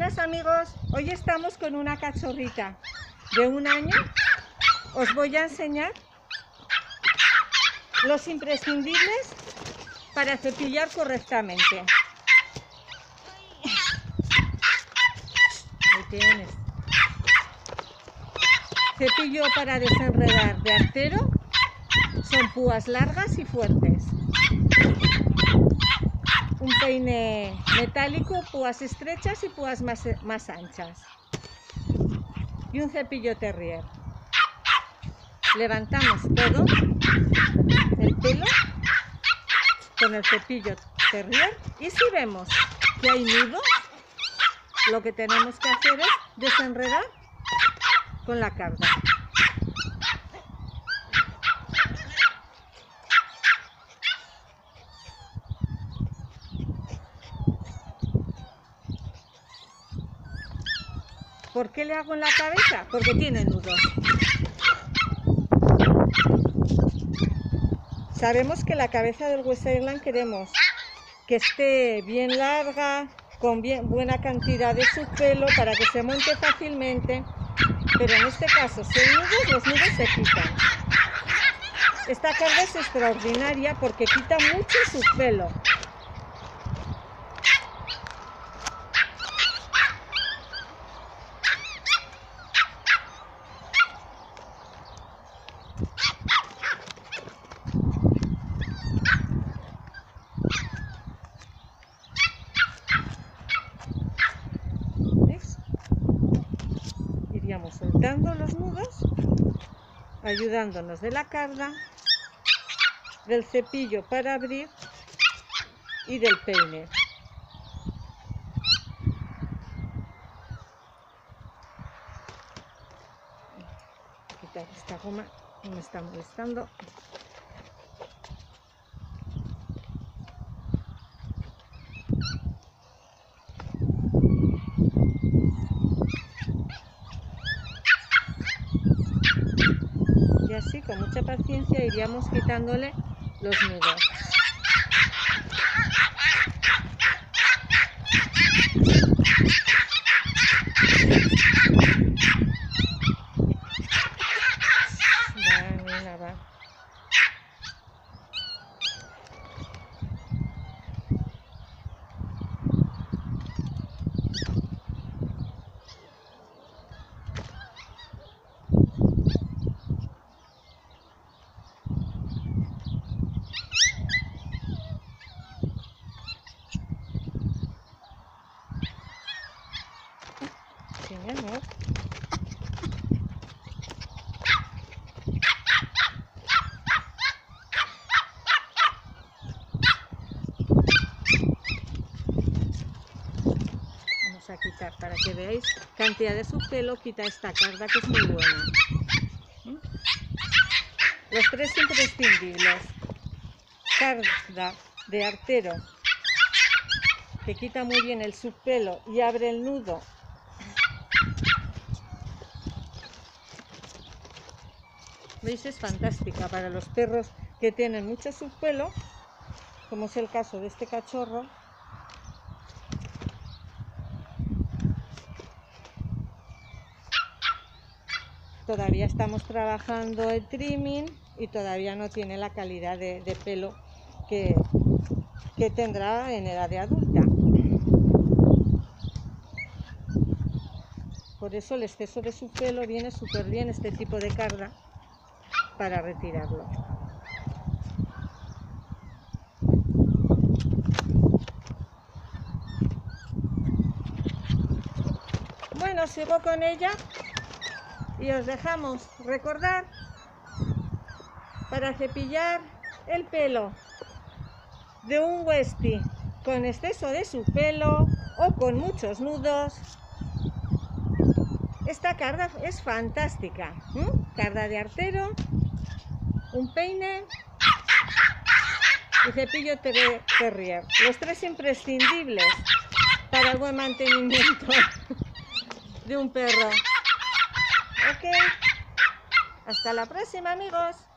Buenas amigos, hoy estamos con una cachorrita de 1 año. Os voy a enseñar los imprescindibles para cepillar correctamente. Ahí tienes. Cepillo para desenredar de artero, son púas largas y fuertes. Un peine metálico, púas estrechas y púas más anchas. Y un cepillo terrier. Levantamos todo el pelo con el cepillo terrier y si vemos que hay nudos, lo que tenemos que hacer es desenredar con la carda. ¿Por qué le hago en la cabeza? Porque tiene nudos. Sabemos que la cabeza del West Highland queremos que esté bien larga, con buena cantidad de subpelo para que se monte fácilmente, pero en este caso, si hay nudos, los nudos se quitan. Esta carga es extraordinaria porque quita mucho subpelo. Iríamos soltando los nudos, ayudándonos de la carda, del cepillo para abrir y del peine. Quitar esta goma que me está molestando. Y así, con mucha paciencia, iríamos quitándole los nudos. Va. Sí, mi amor. Vamos a quitar para que veáis cantidad de subpelo, quita esta carda que es muy buena. Los 3 imprescindibles: carda de artero, que quita muy bien el subpelo y abre el nudo. ¿Veis? Es fantástica para los perros que tienen mucho subpelo, como es el caso de este cachorro. Todavía estamos trabajando el trimming y todavía no tiene la calidad de pelo que tendrá en edad de adulta. Por eso el exceso de subpelo viene súper bien este tipo de carda para retirarlo. Bueno, sigo con ella y os dejamos recordar, para cepillar el pelo de un Westie con exceso de subpelo o con muchos nudos, esta carda es fantástica. Carda de artero, un peine y cepillo terrier. Los 3 imprescindibles para el buen mantenimiento de un perro. Ok, hasta la próxima amigos.